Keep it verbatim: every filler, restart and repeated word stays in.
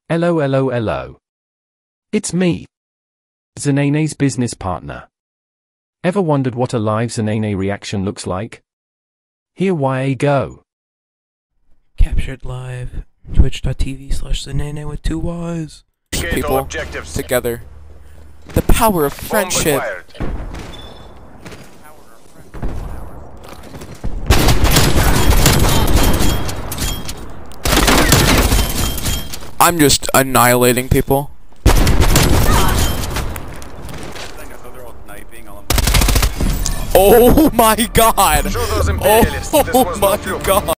Hello, hello, hello. It's me, Zanaynay's business partner. Ever wondered what a live Zanaynay reaction looks like? Here why go. Captured live. Twitch.tv slash Zanaynay with two Y's. People together. The power of friendship. I'm just annihilating people. Oh my god! Oh my god!